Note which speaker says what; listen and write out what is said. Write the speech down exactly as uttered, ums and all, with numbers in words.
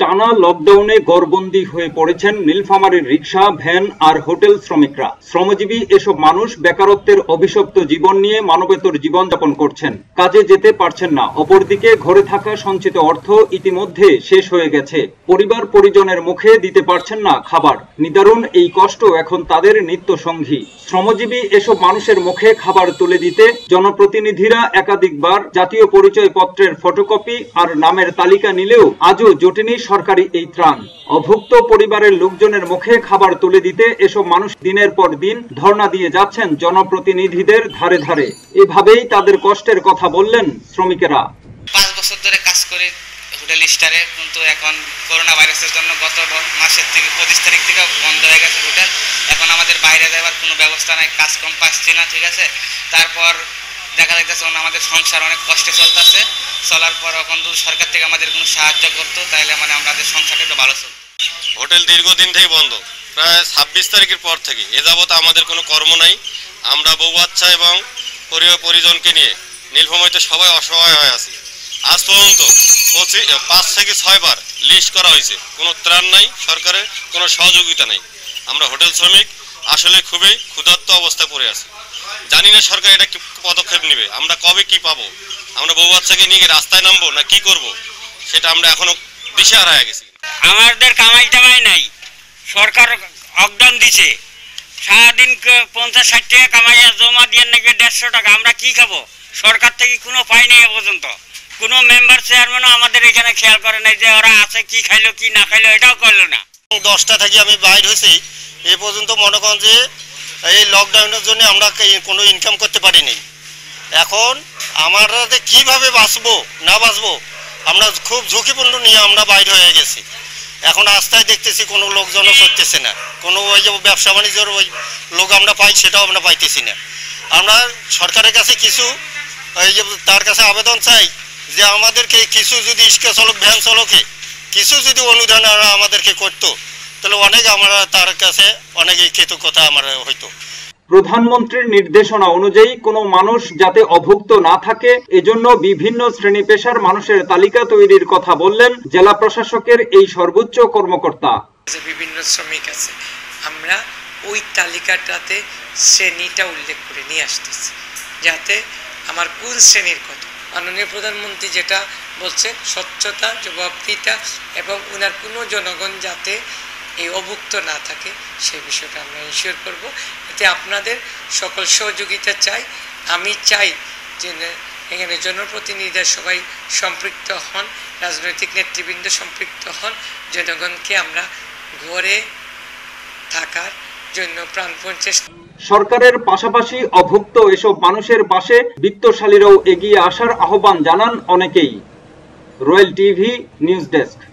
Speaker 1: টানা লকডাউনে গড়বন্দি হয়ে পড়েছেন নীলফামারীর রিকশা, ভ্যান আর হোটেল শ্রমিকরা। শ্রমজীবী এসব মানুষ বেকারত্বের অভিশপ্ত জীবন নিয়ে মানবেতর জীবনযাপন করছেন, কাজে যেতে পারছেন না। অপরদিকে ঘরে থাকা সঞ্চিত অর্থ ইতিমধ্যে শেষ হয়ে গেছে, পরিবার পরিজনের মুখে দিতে পারছেন না খাবার। নিদারুণ এই কষ্ট এখন তাদের নিত্য সঙ্গী। শ্রমজীবী এসব মানুষের মুখে খাবার তুলে দিতে জনপ্রতিনিধিরা একাধিকবার জাতীয় পরিচয় পত্রের ফটোকপি আর নামের তালিকা নিলেও আজও জোটেনি সরকারি এই ত্রাণ। অভুক্ত পরিবারের লোকজনের মুখে খাবার তুলে দিতে এসব মানুষ দিনের পর দিন ধর্ণা দিয়ে যাচ্ছেন জনপ্রতিনিধিদের ধারে ধারে। এভাবেই তাদের কষ্টের কথা বললেন শ্রমিকেরা।
Speaker 2: পাঁচ বছর ধরে কাজ করে হোটেল স্টারে, কিন্তু এখন করোনা ভাইরাসের জন্য গত মাসের থেকে পঁচিশ তারিখ থেকে বন্ধ হয়ে গেছে হোটেল। এখন আমাদের বাইরে যাওয়ার কোনো ব্যবস্থা নাই, কাজ কম পাচ্ছি না, ঠিক আছে। তারপর দেখা যাইতেছে আমাদের সংসার অনেক কষ্টে চলতেছে। চলার পর এখন যদি সরকার থেকে আমাদের কোনো সাহায্য করতো তাহলে মানে আমাদের সংসারটা একটু ভালো চলতো।
Speaker 3: হোটেল দীর্ঘদিন থেকে বন্ধ, প্রায় ছাব্বিশ তারিখের পর থেকে। এ যাবৎ আমাদের কোনো কর্ম নাই। আমরা বউ বাচ্চা এবং পরিবার পরিজনকে নিয়ে নীলফামারীতে সবাই অসহায় হয়ে আছি। আজ পর্যন্ত পঁচিশ পাঁচ থেকে ছয়বার লিস্ট করা হয়েছে, কোনো ত্রাণ নাই, সরকারের কোনো সহযোগিতা নেই। আমরা হোটেল শ্রমিক আসলে খুবই ক্ষুধার্ত অবস্থায় পড়ে আছি। জানি না সরকার এটা কি পদক্ষেপ নেবে, আমরা কবে কি পাবো, আমরা বউ বাচ্চাকে নিয়ে রাস্তায় নামবো না কি করব, সেটা আমরা এখনো দিশেহারা হয়ে গেছি।
Speaker 4: আমাদের কামাই টামাই নাই, সরকার অগ্রাম দিছে, সারাদিন পঞ্চাশ ষাট টাকা কামাইয়া জমা দিয়ে নাকি দেড়শো টাকা, আমরা কি খাবো? সরকার থেকে কোনো পাই নেই এ পর্যন্ত। কোনো মেম্বার চেয়ারম্যানও আমাদের এখানে খেয়াল করে নাই যে ওরা আছে কি খাইলো কি না খাইলো, এটাও করলো না।
Speaker 3: দশটা থেকে আমি বাইর হয়েছি, এ পর্যন্ত মনে করেন যে এই লকডাউনের জন্য আমরা কোনো ইনকাম করতে পারিনি। এখন আমরা কিভাবে বাঁচবো না বাঁচবো আমরা খুব ঝুঁকিপূর্ণ নিয়ে আমরা বাইর হয়ে গেছি। এখন রাস্তায় দেখতেছি কোনো লোকজনও করতেছে না, কোনো ওই যে ব্যবসা বাণিজ্যের ওই লোক আমরা পাই সেটাও আমরা পাইতেছি না। আমরা সরকারের কাছে কিছু এই যে তার কাছে আবেদন চাই যে আমাদেরকে কিছু যদি রিক্সা চালক ভ্যান চালকে কিছু যদি অনুদান আমাদেরকে করতো তাহলে অনেক আমরা তার কাছে অনেক কৃতজ্ঞতা আমার হইতো।
Speaker 1: প্রধানমন্ত্রীর নির্দেশনা অনুযায়ী কোনো মানুষ যাতে অভুক্ত না থাকে এজন্য বিভিন্ন শ্রেণী পেশার মানুষের তালিকা তৈরির কথা বললেন জেলা প্রশাসকের এই সর্বোচ্চ কর্মকর্তা।
Speaker 5: বিভিন্ন শ্রমিক আছে, আমরা ওই তালিকাটাতে শ্রেণীটা উল্লেখ করে নিয়ে আসতেছি যাতে আমার কোন শ্রেণীর কথা। মাননীয় প্রধানমন্ত্রী যেটা বলছেন স্বচ্ছতা, জবাবদিহিতা এবং ওনার কোনো জনগণ যাতে এই অভুক্ত না থাকে সেই বিষয়টা আমরা ইনশিওর করব। এতে আপনাদের সকল সহযোগিতা চাই। আমি চাই যে এখানে জনপ্রতিনিধিরা সবাই সম্পৃক্ত হন, রাজনৈতিক নেতৃবৃন্দ সম্পৃক্ত হন, জনগণকে আমরা ঘরে থাকার জন্য প্রাণপণ চেষ্টা।
Speaker 1: সরকারের পাশাপাশি অভুক্ত এসব মানুষের পাশে বিত্তশালীরাও এগিয়ে আসার আহ্বান জানান অনেকেই। Royal TV news desk.